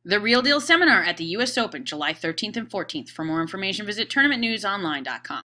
The Real Deal Seminar at the U.S. Open, July 13th and 14th. For more information, visit tournamentnewsonline.com.